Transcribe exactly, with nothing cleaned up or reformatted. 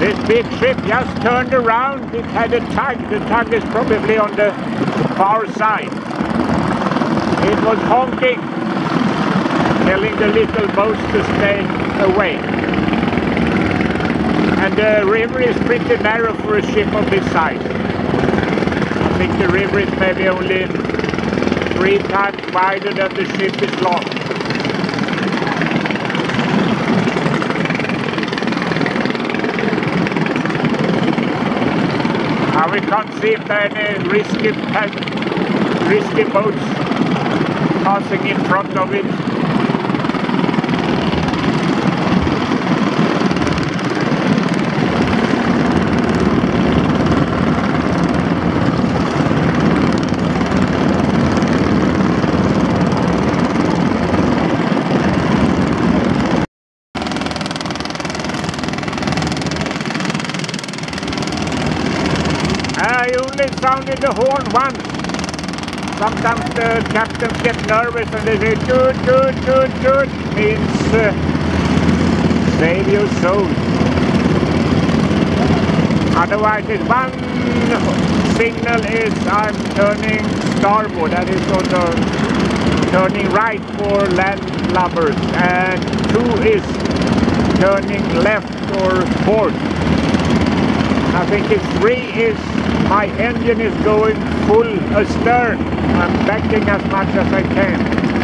This big ship just turned around. It had a tug. The tug is probably on the far side. It was honking, telling the little boats to stay away. And the river is pretty narrow for a ship of this size. I think the river is maybe only three times wider than the ship is long. Now we can't see if there are any risky, risky boats passing in front of it. I only sounded the horn once. Sometimes the captains get nervous and they say toot toot toot toot, means uh, save your soul. Otherwise it's one signal is I'm turning starboard, that is sort of turning right for landlubbers, and two is turning left or port. I think it's three is my engine is going full astern. I'm backing as much as I can.